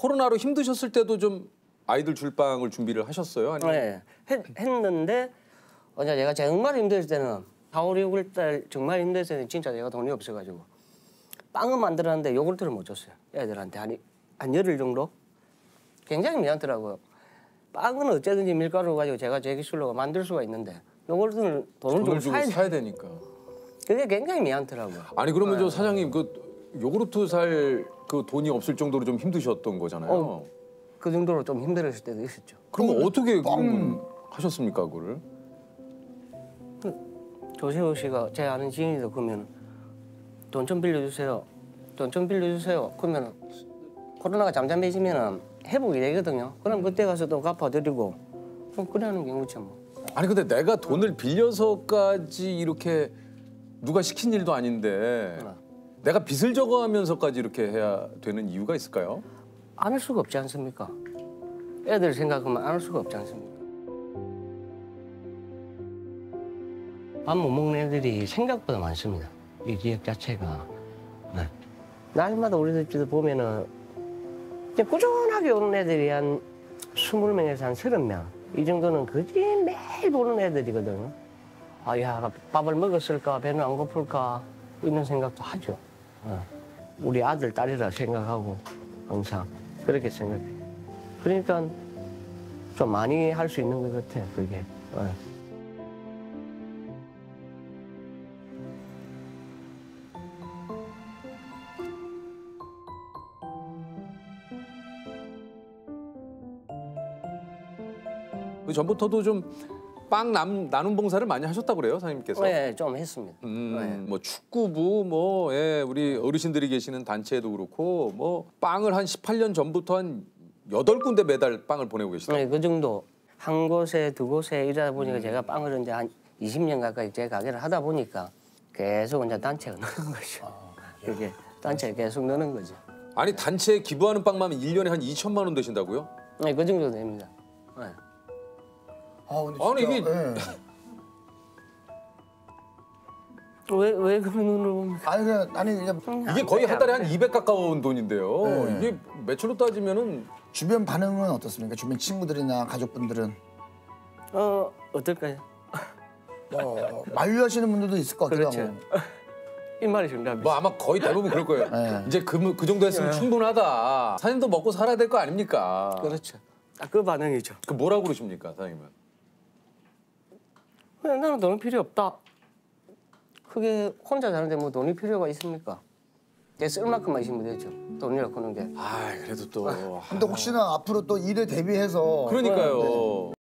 코로나로 힘드셨을 때도 좀 아이들 줄빵을 준비를 하셨어요? 아니면? 네, 했는데 제가 정말 힘들 때는 4월, 6월 달 정말 힘들 때는 진짜 내가 돈이 없어가지고 빵은 만들었는데 요구르트를 못 줬어요. 애들한테 한 열흘 정도? 굉장히 미안하더라고요. 빵은 어쨌든지 밀가루 가지고 제가 제 기술로 만들 수가 있는데 요거르트는 돈을 주고 사야 되니까. 그게 굉장히 미안하더라고요. 아니 그러면 저 사장님 그 요구르트 살 그 돈이 없을 정도로 좀 힘드셨던 거잖아요. 그 정도로 좀 힘들었을 때도 있었죠. 그러면 어떻게 하셨습니까 그거를? 조세호 씨가 제 아는 지인이다 그러면 돈 좀 빌려주세요. 돈 좀 빌려주세요. 그러면 코로나가 잠잠해지면 회복이 되거든요. 그럼 그때 가서 또 갚아드리고 그래 하는 경우죠 뭐. 아니 근데 내가 돈을 빌려서까지 이렇게 누가 시킨 일도 아닌데 내가 빚을 져가면서까지 이렇게 해야 되는 이유가 있을까요? 안 할 수가 없지 않습니까? 애들 생각하면 안 할 수가 없지 않습니까? 밥 못 먹는 애들이 생각보다 많습니다. 이 지역 자체가. 네. 날마다 우리 집도 보면은 그냥 꾸준하게 오는 애들이 한 20명에서 한 30명. 이 정도는 거의 매일 보는 애들이거든요. 아, 야, 밥을 먹었을까? 배는 안 고플까? 이런 생각도 하죠. 우리 아들, 딸이라 생각하고 항상 그렇게 생각해요. 그러니까 좀 많이 할 수 있는 것 같아요, 그게. 그 전부터도 좀 빵 나눔 봉사를 많이 하셨다고 그래요, 사장님께서? 네, 좀 했습니다. 네. 뭐 축구부, 뭐 우리 어르신들이 계시는 단체도 그렇고 뭐 빵을 한 18년 전부터 한 8군데 매달 빵을 보내고 계시다. 네, 그 정도. 한 곳에 두 곳에 일하다 보니까 제가 빵을 이제 한 20년 가까이 제 가게를 하다 보니까 계속 이제 단체가 느는 거죠. 그게 단체가 계속 느는 거죠. 아니 단체에 기부하는 빵만 1년에 한 2천만 원 되신다고요? 네, 그 정도 됩니다. 네. 근데 아니, 진짜, 이게- 예. 왜 그런 눈으로 봅니까? 아니 그냥 이게 거의 한 달에 한 200 가까운 돈인데요. 네. 이게 매출로 따지면은 주변 반응은 어떻습니까? 주변 친구들이나 가족분들은 어떨까요? 만류하시는 분들도 있을 것 같기도 그렇죠. 하고. 이 말이 정답이죠. 뭐 아마 거의 대부분 그럴 거예요. 네. 이제 그 정도 했으면 충분하다. 사장님도 먹고 살아야 될 거 아닙니까? 그렇죠. 딱 그 반응이죠. 그 뭐라고 그러십니까, 사장님은? 그냥 나는 돈이 필요 없다. 그게 혼자 사는데 뭐 돈이 필요가 있습니까? 내 쓸 만큼만 있으면 되죠. 돈이라고 하는 게. 아, 그래도 또. 근데 혹시나 앞으로 또 일에 대비해서 그러니까요.